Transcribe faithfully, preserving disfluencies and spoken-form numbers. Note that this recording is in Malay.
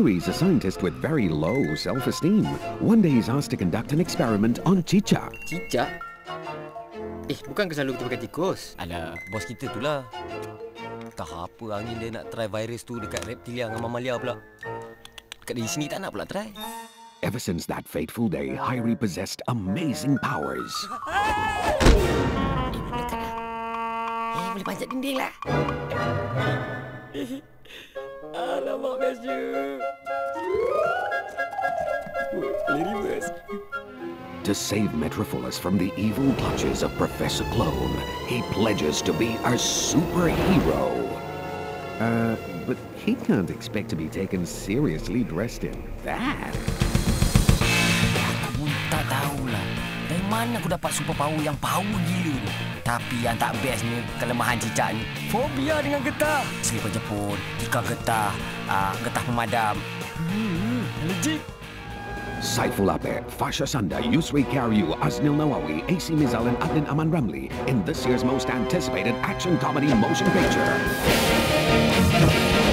Hayri's a scientist with very low self-esteem. One day he's asked to conduct an experiment on cicak. Cicak? Eh, bukan ke selalu kita pakai tikus? Alah, bos kita tu lah. Tak apa angin dia nak try virus tu dekat reptilia dengan mamalia pula. Dekat di sini tak nak pula try. Ever since that fateful day, Hayri possessed amazing powers. Eh, dekat lah. Eh, boleh panjat dinding lah. Alamak, best je. Boleh reverse. To save Metropolis from the evil clutches of Professor Clone, he pledges to be a superhero. Uh, but he can't expect to be taken seriously dressed in that. Aku pun tak tahulah. Dari mana aku dapat superpower yang power gila ni. Tapi yang tak bestnya, kelemahan cicak ni. Fobia dengan getah. Selipar jepun, tikar getah, uh, getah pemadam. Hmm, legit. Saiful Ape, Fasha Sanda, Yusri Karyu, Aznil Nawawi, A C Mizal and Adnan Aman Ramli in this year's most anticipated action comedy motion picture.